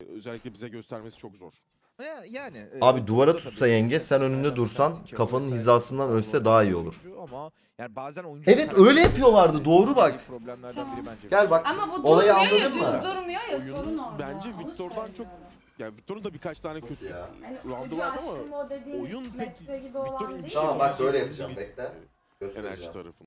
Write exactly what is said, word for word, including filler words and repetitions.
özellikle bize göstermesi çok zor. Ya- Yani e, Abi duvara burada tutsa tabii yenge, sen istatistik önünde aynen dursan, istatistik kafanın vesaire hizasından falan ölse olan daha bir iyi olur. oyuncu ama yani bazen oyuncu Evet, öyle yapıyorlardı, doğru bak. Problemlerden Tamam. biri bence. Gel bak. Ama bu Olayı durmuyor ya, anladın düz mı? durmuyor ya, Oyunun sorun orada. bence Onu Victor'dan çok söylüyorum. yani Victor'un da birkaç tane kötü ya? Yani roundu ucu vardı ama aşkım o dediğin oyun pek metre gibi olan Victor'un değil bir mi? şey Tamam bak böyle yapabileceği yapacağım, bir bekle. enerji Göstereceğim. tarafı.